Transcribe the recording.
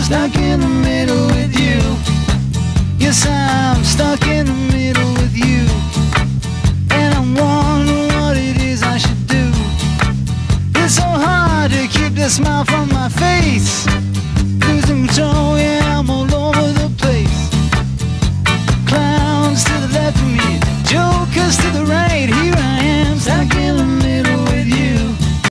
stuck in the middle with you. Yes, I'm stuck in the middle with you. And I'm wondering what it is I should do. It's so hard to keep the smile from my face.